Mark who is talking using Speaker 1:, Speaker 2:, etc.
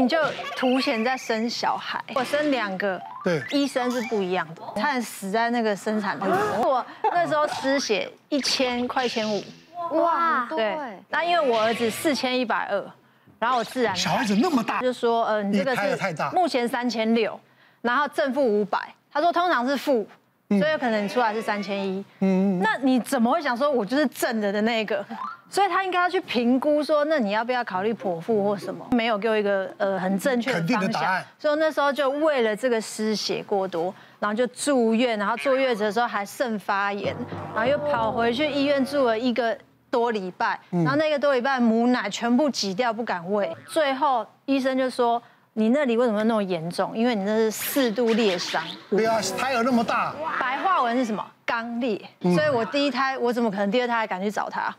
Speaker 1: 情就凸显在生小孩。我生2个，
Speaker 2: 对，
Speaker 1: 医生是不一样的，差点死在那个生产部。我那时候失血1000快1500，
Speaker 3: 哇，
Speaker 1: 对。那因为我儿子4120，然后我自然
Speaker 2: 小孩子那么大，
Speaker 1: 就说你这个是目前3600，然后正负500，他说通常是负。所以有可能你出来是3100，那你怎么会想说我就是正的那个？所以他应该要去评估说，那你要不要考虑剖腹或什么？没有给我一个很正确的方向，所以那时候就为了这个失血过多，然后就住院，然后坐月子的时候还肾发炎，然后又跑回去医院住了1个多礼拜，然后那个多礼拜母奶全部挤掉，不敢喂，最后医生就说。你那里为什么那么严重？因为你那是4度裂伤。
Speaker 2: 对啊，胎儿那么大。
Speaker 1: 白话文是什么？肛裂。所以我第1胎，我怎么可能第2胎还敢去找他？